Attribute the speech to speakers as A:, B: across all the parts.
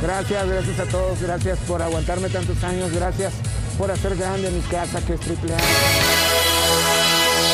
A: Gracias a todos, gracias por aguantarme tantos años, gracias por hacer grande mi casa que es Triple A.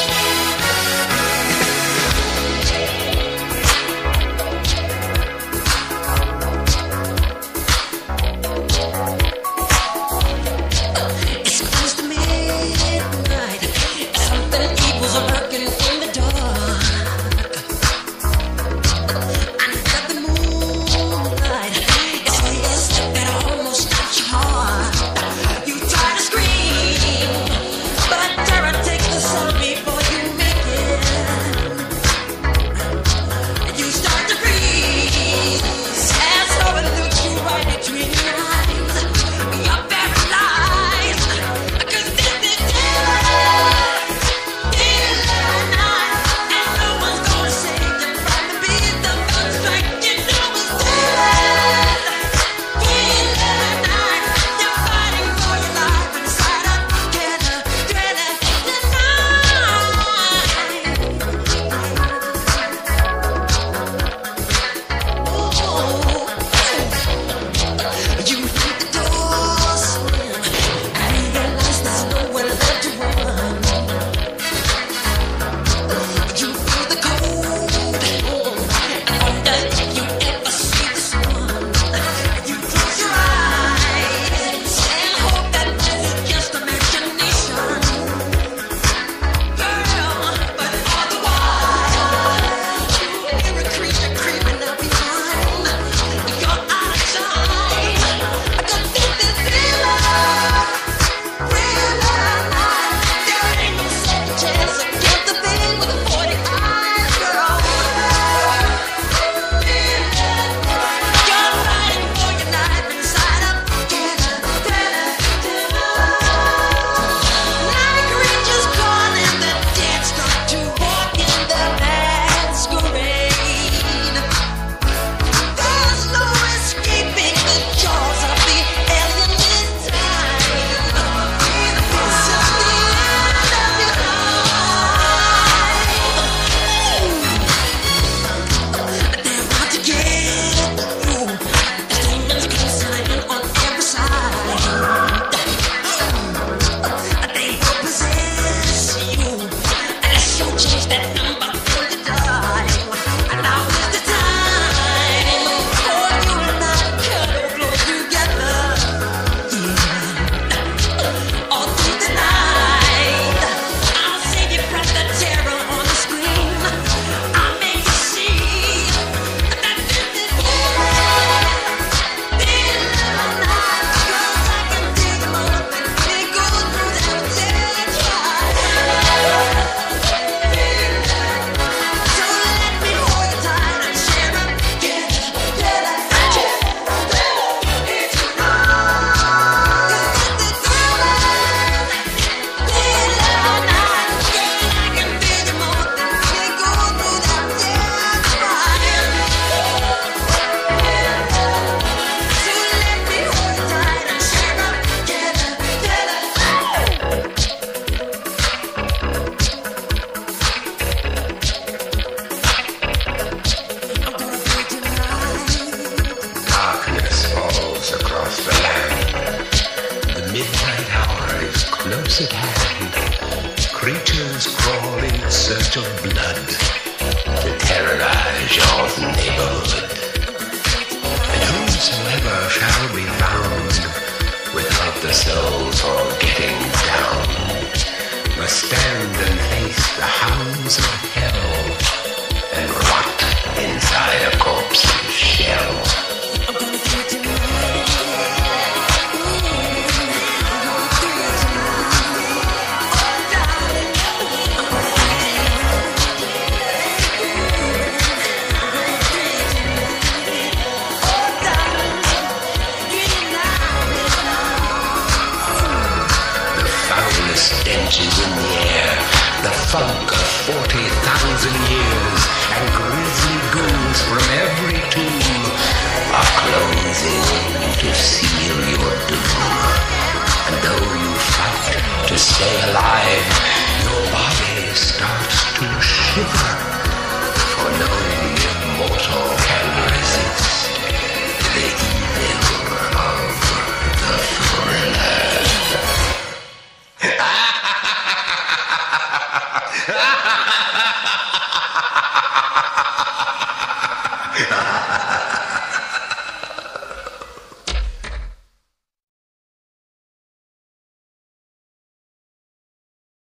B: close at hand. Creatures crawl in search of blood to terrorize your neighborhood. And whosoever shall be found without the soul for getting down must stand and face the hounds of hell and rot inside a corpse's shell. Stenches in the air, the funk of 40,000 years, and grisly ghouls from every